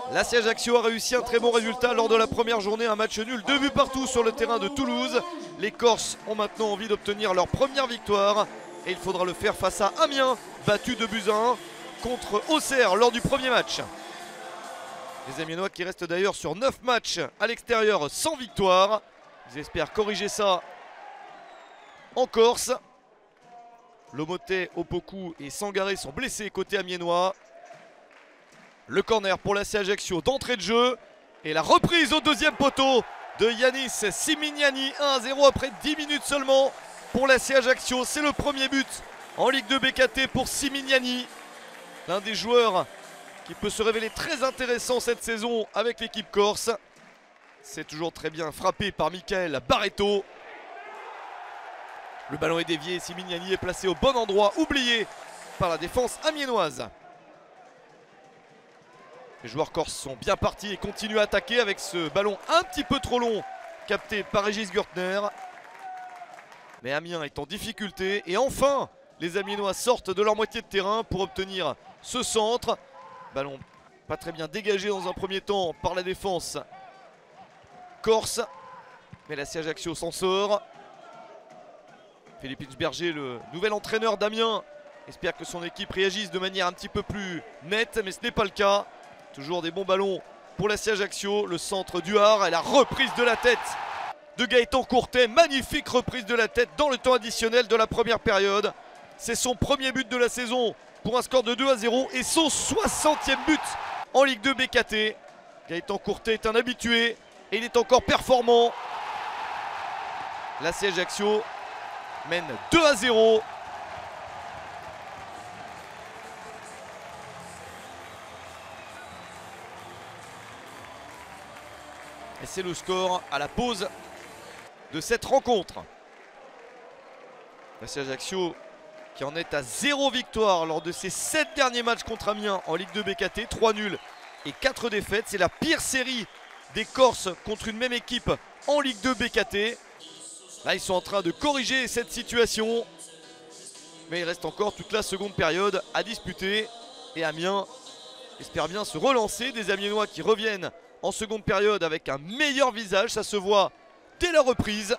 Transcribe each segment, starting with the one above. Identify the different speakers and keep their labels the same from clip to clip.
Speaker 1: La Ajaccio a réussi un très bon résultat lors de la première journée, un match nul, 2 buts partout sur le terrain de Toulouse. Les Corses ont maintenant envie d'obtenir leur première victoire et il faudra le faire face à Amiens, battu 2-1 contre Auxerre lors du premier match. Les Amiénois qui restent d'ailleurs sur 9 matchs à l'extérieur sans victoire. Ils espèrent corriger ça en Corse. Lomoté, Opoku et Sangaré sont blessés côté amiénois. Le corner pour l'AC Ajaccio d'entrée de jeu. Et la reprise au deuxième poteau de Yanis Simignani. 1-0 après 10 minutes seulement pour l'AC Ajaccio. C'est le premier but en Ligue 2 BKT pour Simignani. L'un des joueurs qui peut se révéler très intéressant cette saison avec l'équipe corse. C'est toujours très bien frappé par Michael Barreto. Le ballon est dévié, Simignani est placé au bon endroit, oublié par la défense amiénoise. Les joueurs corses sont bien partis et continuent à attaquer avec ce ballon un petit peu trop long capté par Régis Gürtner. Mais Amiens est en difficulté et enfin les Amiénois sortent de leur moitié de terrain pour obtenir ce centre. Ballon pas très bien dégagé dans un premier temps par la défense corse. Mais la Ajaccio s'en sort. Philippe Inchberger, le nouvel entraîneur d'Amiens, espère que son équipe réagisse de manière un petit peu plus nette, mais ce n'est pas le cas. Toujours des bons ballons pour la Ajaccio, le centre du Har et la reprise de la tête de Gaëtan Courtet. Magnifique reprise de la tête dans le temps additionnel de la première période. C'est son premier but de la saison pour un score de 2-0 et son 60e but en Ligue 2 BKT. Gaëtan Courtet est un habitué et il est encore performant. La Ajaccio mène 2-0. Et c'est le score à la pause de cette rencontre. La Ajaccio qui en est à 0 victoire lors de ses 7 derniers matchs contre Amiens en Ligue 2 BKT. 3 nuls et 4 défaites. C'est la pire série des Corses contre une même équipe en Ligue 2 BKT. Là, ils sont en train de corriger cette situation. Mais il reste encore toute la seconde période à disputer. Et Amiens espère bien se relancer. Des Amiénois qui reviennent en seconde période avec un meilleur visage. Ça se voit dès la reprise.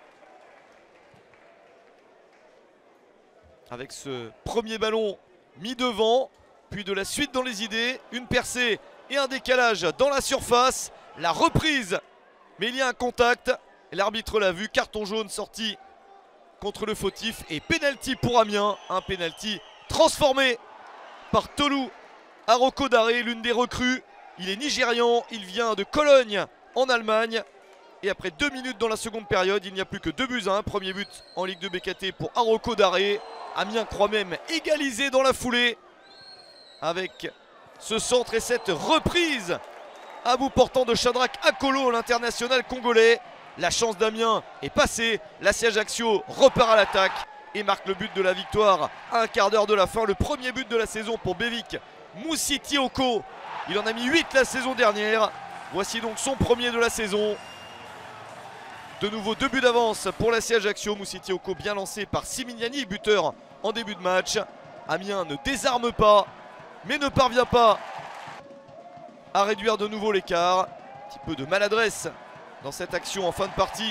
Speaker 1: Avec ce premier ballon mis devant. Puis de la suite dans les idées. Une percée et un décalage dans la surface. La reprise. Mais il y a un contact. L'arbitre l'a vu. Carton jaune sorti contre le fautif et penalty pour Amiens, un penalty transformé par Tolu Arokodare, l'une des recrues. Il est nigérian, il vient de Cologne en Allemagne. Et après 2 minutes dans la seconde période, il n'y a plus que 2-1. Premier but en Ligue 2 BKT pour Arokodare. Amiens croit même égaliser dans la foulée avec ce centre et cette reprise à bout portant de Shadrack Akolo, l'international congolais. La chance d'Amiens est passée, la Ajaccio repart à l'attaque et marque le but de la victoire à un quart d'heure de la fin. Le premier but de la saison pour Bevik Moussitioko. Il en a mis 8 la saison dernière. Voici donc son premier de la saison. De nouveau 2 buts d'avance pour la Ajaccio. Moussitioko bien lancé par Simignani, buteur en début de match. Amiens ne désarme pas, mais ne parvient pas à réduire de nouveau l'écart. Un petit peu de maladresse dans cette action en fin de partie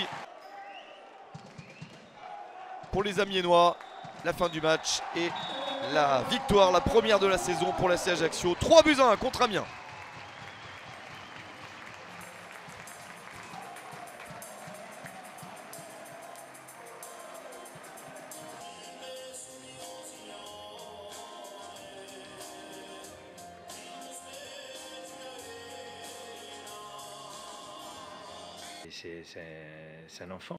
Speaker 1: pour les Amiénois. La fin du match et la victoire, la première de la saison pour la Ajaccio. 3-1 contre Amiens.
Speaker 2: C'est un enfant.